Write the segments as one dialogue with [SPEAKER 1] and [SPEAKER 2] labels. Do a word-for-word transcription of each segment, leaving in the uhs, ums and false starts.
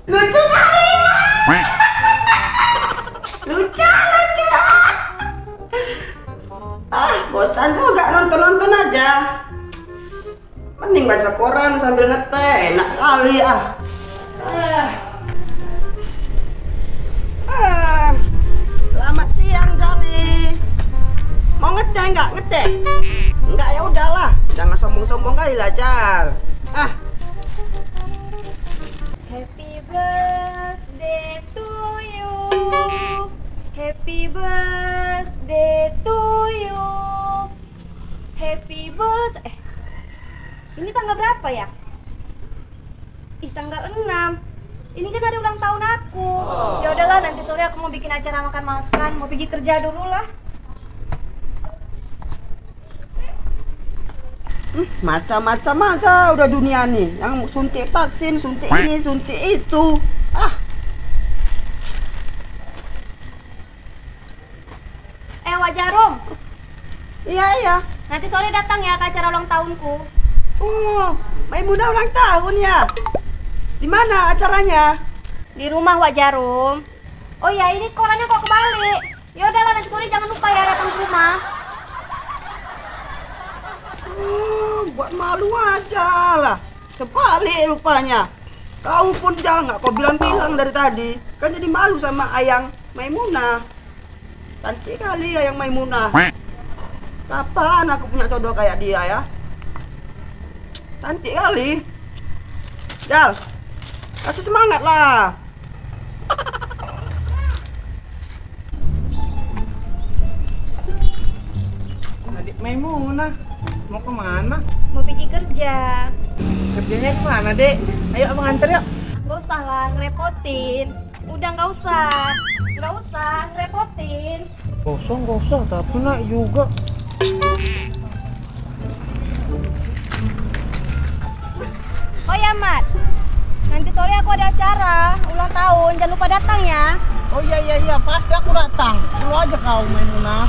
[SPEAKER 1] Lucu kali ya. Lucu, lucu. Ah, bosan juga nonton-nonton aja. Mending baca koran sambil ngeteh, enak kali ah. Ah. Ah. Selamat siang Jali. Mau ngeteh nggak? Ngeteh? Enggak ya udahlah, jangan sombong-sombong kali lah Cal. Ah.
[SPEAKER 2] Happy birthday to you. Happy birthday to you. Happy birthday. Eh, ini tanggal berapa ya? Ih, tanggal enam. Ini kan hari ulang tahun aku. Ya udahlah, nanti sore aku mau bikin acara makan-makan, mau pergi kerja dulu lah.
[SPEAKER 1] Hmm, macam-macam aja udah dunia nih, yang suntik vaksin, suntik ini, suntik itu. Ah.
[SPEAKER 2] Eh, Wak Jarum,
[SPEAKER 1] Iya iya.
[SPEAKER 2] nanti sore datang ya ke acara ulang tahunku.
[SPEAKER 1] Oh, Maimunah ulang tahun ya. Di mana acaranya?
[SPEAKER 2] Di rumah, Wak Jarum. Oh ya, ini korannya kok kebalik. Ya udahlah, nanti sore jangan lupa ya datang ke rumah.
[SPEAKER 1] Oh, buat malu aja lah. Kebalik rupanya. Kau pun Jal, nggak kau bilang-bilang dari tadi. Kan jadi malu sama Ayang Maimunah. Cantik kali Ayang Maimunah. Kapan aku punya jodoh kayak dia ya? Cantik kali. Jal, kasih semangat lah.
[SPEAKER 3] Adik Maimunah, mau kemana?
[SPEAKER 2] Mau pergi kerja.
[SPEAKER 3] Kerjanya kemana, Dek? Ayo abang antar yuk.
[SPEAKER 2] Gak usah lah, ngerepotin. Udah gak usah. Gak usah, ngerepotin.
[SPEAKER 3] Kosong, kosong, tapi naik juga.
[SPEAKER 2] Oh ya, Mat. Nanti sore aku ada acara ulang tahun. Jangan lupa datang ya.
[SPEAKER 3] Oh iya, iya, iya, pasti aku datang. Lu aja kau, Maimunah.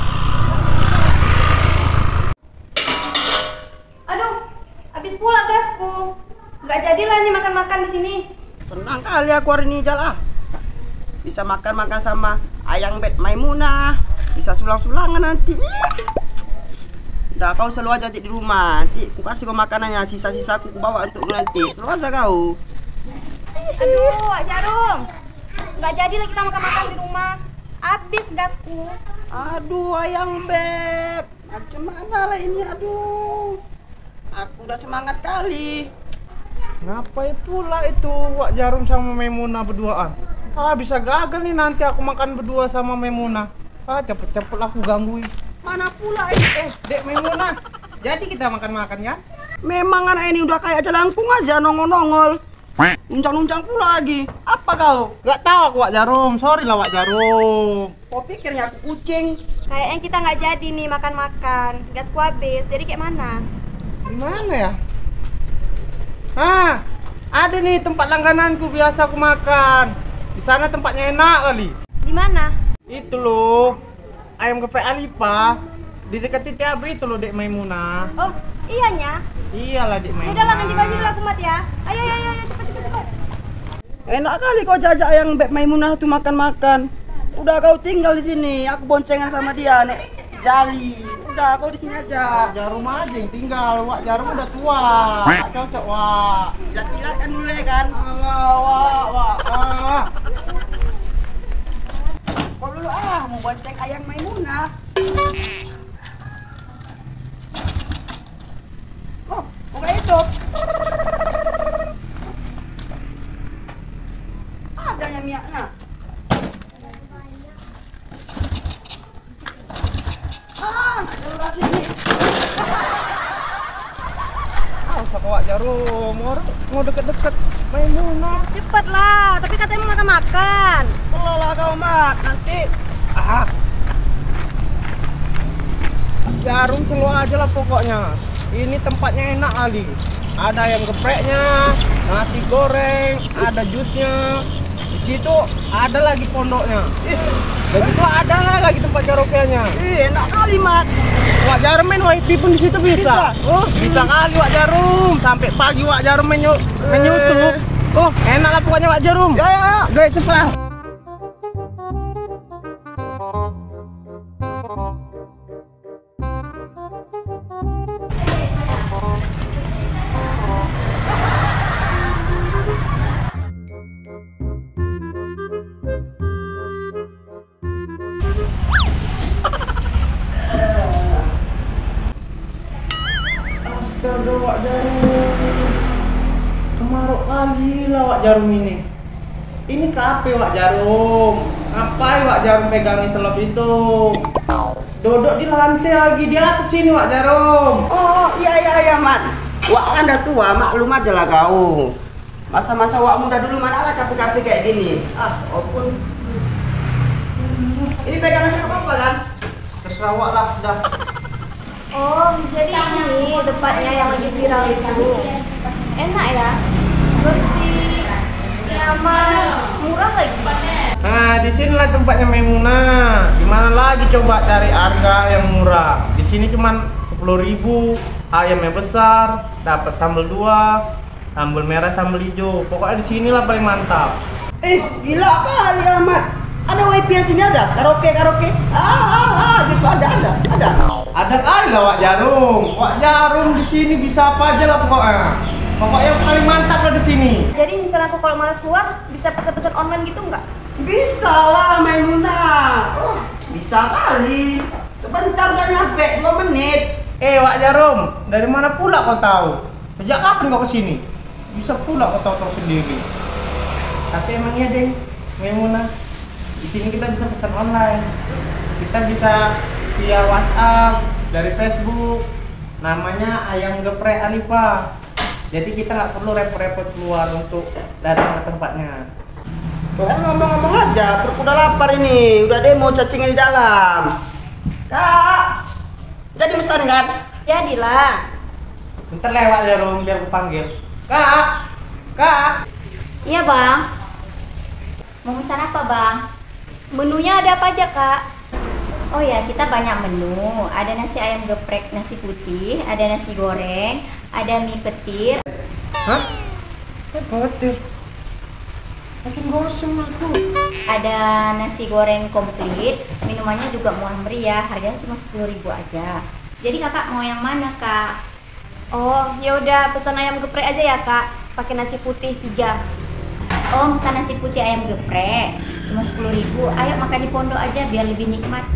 [SPEAKER 2] Aduh, habis pula gasku. Gak jadilah nih makan-makan di sini.
[SPEAKER 1] Senang kali aku hari ini Jal ah. Bisa makan-makan sama Ayang Bet Maimunah. Bisa sulang-sulangan nanti. Udah kau selalu aja di rumah. Nanti aku kasih kau makanannya, sisa-sisa aku bawa untuk nanti. Selalu aja kau.
[SPEAKER 2] Aduh, Wak Jarum. Gak jadilah kita makan-makan di rumah. Habis gasku.
[SPEAKER 1] Aduh Ayang Beb, macam mana lah ini, aduh. Aku udah semangat kali.
[SPEAKER 3] Ngapain pula itu Wak Jarum sama Maimunah berduaan? Ah, bisa gagal nih nanti aku makan berdua sama Maimunah. Ah, cepet-cepet aku gangguin.
[SPEAKER 1] Mana pula ini?
[SPEAKER 3] Eh, Dek Maimunah, jadi kita makan-makan ya?
[SPEAKER 1] Memang anak ini udah kayak jelangkung aja nongol-nongol. Nuncang-nuncang pula lagi. Apa kau?
[SPEAKER 3] Gak tahu aku Wak Jarum, sorry lah Wak Jarum.
[SPEAKER 1] Kau pikirnya aku kucing?
[SPEAKER 2] Kayaknya kita nggak jadi nih makan-makan. Gasku habis. Jadi kayak mana?
[SPEAKER 3] Gimana ya? Ah, ada nih tempat langgananku biasa aku makan. Di sana tempatnya enak kali.
[SPEAKER 2] Di mana?
[SPEAKER 3] Itu loh, ayam geprek Alipa. Di dekat titik abri itu loh, Dek Maimunah.
[SPEAKER 2] Oh, iyanya.
[SPEAKER 3] Iyalah, Dek Maimunah.
[SPEAKER 2] Udah lah, nanti kasih dulu aku, Mat ya. Ayo, ayo, ayo, cepet, cepet, cepet.
[SPEAKER 1] Enak kali kau jajak Ayang Beb Maimunah tuh makan-makan. Udah kau tinggal di sini, aku boncengan sama dia, Nek Jali. Udah kau di sini aja.
[SPEAKER 3] Wak Jarum aja yang tinggal. Wak Jarum udah tua. Gak cocok, Wak.
[SPEAKER 1] Pilat-pilatkan dulu ya kan.
[SPEAKER 3] Alah, Wak, Wak. Ah.
[SPEAKER 1] Kau dulu ah, mau bonceng Ayang Maimunah. Oh, kok gak hidup? Adanya miaknya. Ah, ada ular sini.
[SPEAKER 3] Ah, usah ke Wak Jarum. Orang mau deket-deket Maimunah.
[SPEAKER 2] Cepet lah, tapi katanya mau makan-makan.
[SPEAKER 1] Selolah kau mat, nanti.
[SPEAKER 3] Ah. Jarum selalu aja lah pokoknya. Ini tempatnya enak kali. Ada ayam gepreknya, nasi goreng, ada jusnya. Di situ ada lagi pondoknya. Ih, dan itu ada lagi tempat karaoke-nya.
[SPEAKER 1] Ih, enak kali mat.
[SPEAKER 3] Wak Jarum main wifi pun di situ bisa.
[SPEAKER 1] Bisa.
[SPEAKER 3] Oh, bisa kali Wak Jarum. Sampai pagi Wak Jarum main main YouTube. Oh, enak lah pokoknya Wak Jarum.
[SPEAKER 1] Ya, ya, ya.
[SPEAKER 3] Udah cepat. Astaga Wak Jarum, kemaruk kali lah Wak Jarum ini. Ini kape Wak Jarum? Ngapain Wak Jarum pegangin selop itu? Duduk di lantai lagi di atas sini Wak Jarum.
[SPEAKER 1] Oh, iya, iya, iya, Mat. Wak kan udah tua, maklum aja lah kau. Masa-masa Wak muda dulu mana ada kape-kape kayak gini. Ah, walaupun ini pegangannya apa-apa kan?
[SPEAKER 3] Terserah Wak lah, dah.
[SPEAKER 2] Oh, jadi ini tempatnya yang lagi viral itu. Enak ya, bersih, nyaman, murah lagi.
[SPEAKER 3] Nah, di sinilah tempatnya Maimunah. Gimana lagi coba cari harga yang murah? Di sini cuman sepuluh ribu, ayamnya besar, dapat sambal dua, sambal merah, sambal hijau. Pokoknya di sinilah paling mantap.
[SPEAKER 1] Eh, gila kali amat. Ada W P N sini ada, karaoke karaoke. Ah, ah, ah, gitu ada ada ada.
[SPEAKER 3] Ada kali lah Wak Jarum. Wak Jarum di sini bisa apa aja lah pokoknya. Pokoknya yang paling mantap lah di sini.
[SPEAKER 2] Jadi misalnya aku kalau malas keluar, bisa pesan-pesan online gitu nggak?
[SPEAKER 1] Bisa lah Maimunah. Oh, bisa kali. Sebentar udah nyampe, dua menit.
[SPEAKER 3] Eh Wak Jarum, dari mana pula kau tahu? Sejak kapan kau kesini? Bisa pula kau tahu-tahu sendiri. Tapi emang iya deh, Maimunah. Di sini kita bisa pesan online. Kita bisa via WhatsApp, dari Facebook. Namanya Ayam Geprek Alipa. Jadi kita nggak perlu repot-repot keluar untuk datang ke tempatnya.
[SPEAKER 1] Pokoknya ngomong-ngomong aja, perut udah lapar ini. Udah demo cacingan di dalam. Kak, jadi pesan kan?
[SPEAKER 2] Jadilah.
[SPEAKER 3] Bentar lewat ya Rom, biar aku panggil. Kak, Kak.
[SPEAKER 2] Iya bang. Mau pesan apa bang? Menunya ada apa aja kak? Oh ya, kita banyak menu. Ada nasi ayam geprek, nasi putih, ada nasi goreng, ada mie petir.
[SPEAKER 3] Hah? Eh, petir. Makin gosong aku.
[SPEAKER 2] Ada nasi goreng komplit. Minumannya juga murah meriah, harganya cuma sepuluh ribu aja. Jadi kakak mau yang mana kak? Oh, ya udah pesan ayam geprek aja ya kak. Pakai nasi putih tiga. Oh, pesan nasi putih ayam geprek cuma sepuluh ribu. Ayo makan di pondok aja biar lebih nikmat.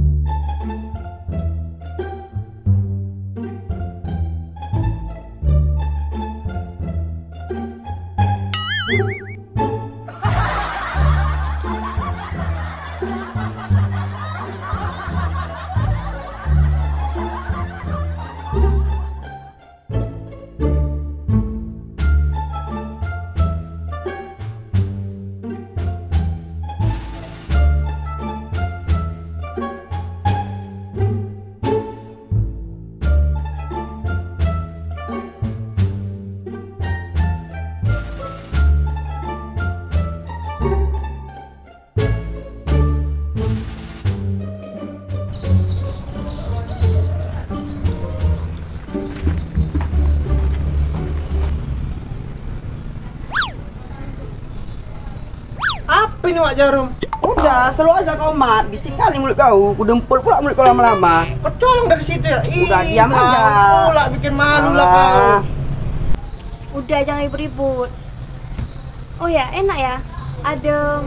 [SPEAKER 3] Apa ini Wak Jarum?
[SPEAKER 1] Udah, selalu aja kau mat. Bising kali mulut kau. Ku dempul pula mulut kau lama-lama.
[SPEAKER 3] Kau colong dari situ ya?
[SPEAKER 1] Udah,
[SPEAKER 3] Ih,
[SPEAKER 1] diam aja.
[SPEAKER 3] Pula bikin malu lah
[SPEAKER 1] Alah.
[SPEAKER 3] kau.
[SPEAKER 2] Udah jangan ribut-ribut. Oh ya, enak ya. Adem.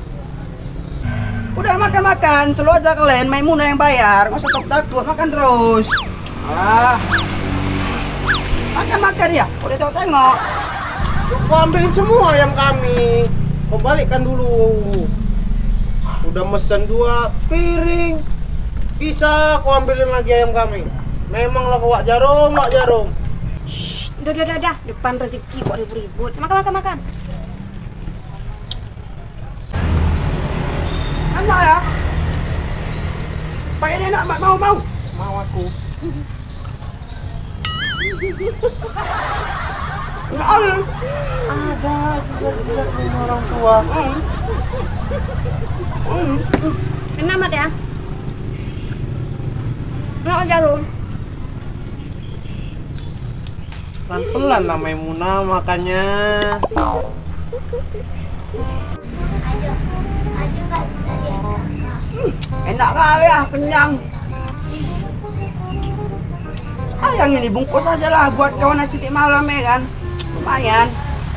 [SPEAKER 1] Udah makan-makan, selalu aja kalian Maimunah yang bayar. Nggak usah takut-takut, makan terus. Alah. Makan-makan ya, udah tengok-tengok.
[SPEAKER 3] Kau ambilin semua ayam kami. Kau balikkan dulu. Udah mesen dua piring. Bisa kau ambilin lagi ayam kami. Memanglah kau Wak Jarum, Wak Jarum.
[SPEAKER 2] Shh, udah, udah, udah, udah. Depan rezeki kok ribut-ribut. Makan, makan, makan.
[SPEAKER 1] Enak ya? Pakai ini enak, Mak. Mau, mau.
[SPEAKER 3] Mau aku.
[SPEAKER 1] Enggak ada.
[SPEAKER 3] Ada juga tidak punya orang tua.
[SPEAKER 1] Hmm. Hmm.
[SPEAKER 2] Enak mat ya. Enak Jarum.
[SPEAKER 3] Pelan-pelan lah Maimunah makannya.
[SPEAKER 1] Enak kali ya, kenyang. Sayang ini bungkus aja lah buat kawan nasi di malam ya kan. Lumayan.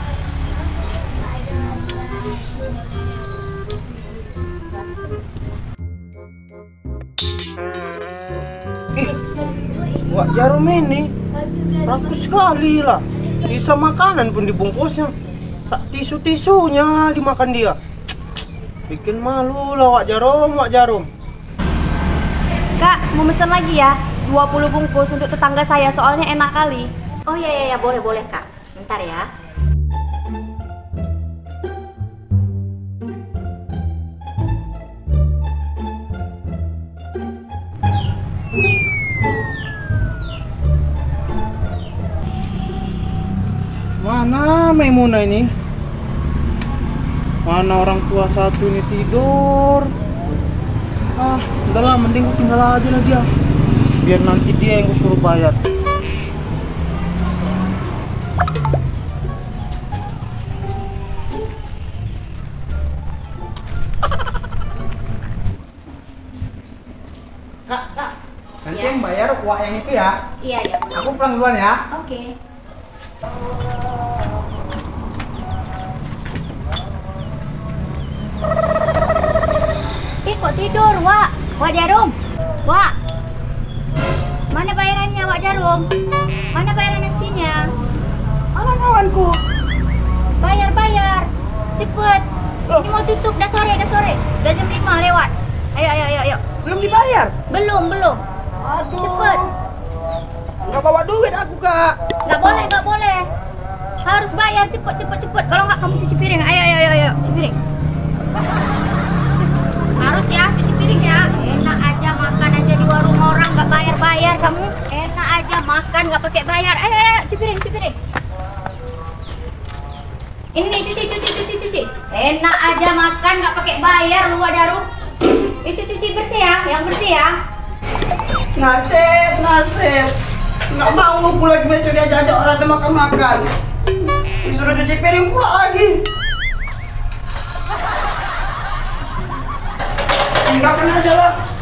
[SPEAKER 1] Ih, Wak Jarum ini rakus sekali lah. Sisa makanan pun dibungkusnya. Sak tisu-tisunya dimakan dia. Bikin malu lah Wak Jarum, Wak Jarum.
[SPEAKER 2] Kak, mau pesan lagi ya? dua puluh bungkus untuk tetangga saya, soalnya enak kali.
[SPEAKER 4] Oh iya iya ya, boleh boleh Kak. Bentar ya.
[SPEAKER 3] Mana Maimunah ini? Mana orang tua satu ini tidur? Ah, udahlah, mending tinggal aja lah dia. Biar nanti dia yang suruh bayar. Kak, kak, nanti
[SPEAKER 4] Ya.
[SPEAKER 3] yang bayar uang yang itu ya.
[SPEAKER 4] Iya ya.
[SPEAKER 3] Aku pulang duluan ya.
[SPEAKER 4] Oke.
[SPEAKER 2] Eh, kok tidur, Wak? Wak Jarum? Wak? Mana bayarannya, Wak Jarum? Mana bayaran nasinya?
[SPEAKER 1] Mana kawanku?
[SPEAKER 2] Bayar, bayar. Cepet.
[SPEAKER 1] Loh.
[SPEAKER 2] Ini mau tutup, dah sore, dah sore. Dah jam lima lewat. Ayo, ayo, ayo, ayo.
[SPEAKER 1] Belum dibayar?
[SPEAKER 2] Belum, belum.
[SPEAKER 1] Aduh.
[SPEAKER 2] Cepet.
[SPEAKER 1] Nggak bawa duit aku, Kak.
[SPEAKER 2] Nggak boleh, nggak boleh. Harus bayar, cepet, cepet, cepet. Kalau nggak, kamu cuci piring. Ayo, ayo, ayo, ayo. Cuci piring. Harus ya, cuci piring ya. Enak aja makan aja di warung orang, nggak bayar-bayar kamu. Enak aja makan, nggak pakai bayar. Ayo, ayo, ayo, cuci piring, cuci piring. Ini nih, cuci, cuci, cuci, cuci. Enak aja makan, nggak pakai bayar lu, Wak Jarum. Itu cuci bersih ya, yang bersih ya.
[SPEAKER 1] Nasib, nasib. Nggak mau aku lagi besok diajak orang tuh makan-makan. Disuruh cuci piring pula lagi. Tinggalkan aja lah.